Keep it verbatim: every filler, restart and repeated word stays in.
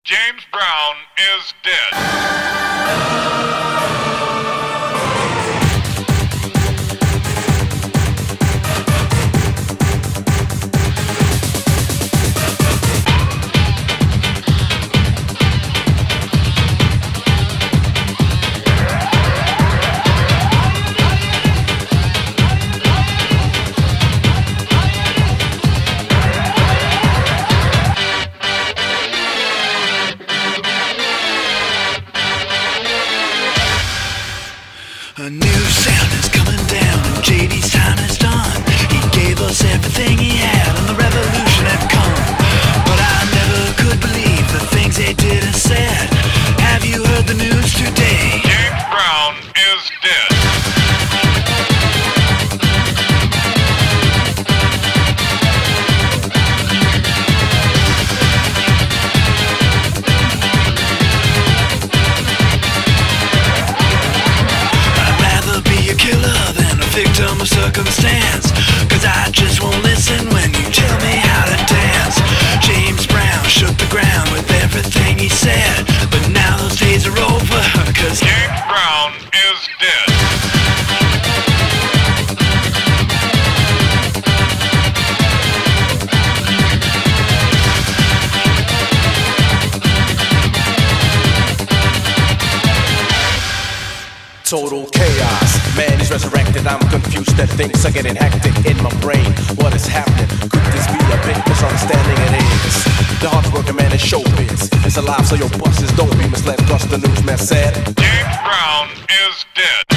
James Brown is dead. A new sound is coming down, and J D's time is done. He gave us everything he had, and the revolution had come. But I never could believe the things they did and said. Have you heard the news today? James Brown is dead. Victim of circumstance, cause I just won't listen when you tell me how to dance. James Brown shook the ground with everything he said, but now those days are over, cause James Brown is dead. Total chaos, man is resurrected. I'm confused that things are getting hectic in my brain. What is happening? Could this be a big misunderstanding? It is. The hard working man is showbiz. It's alive, so your bosses don't be misled, cause the newsman said James Brown is dead.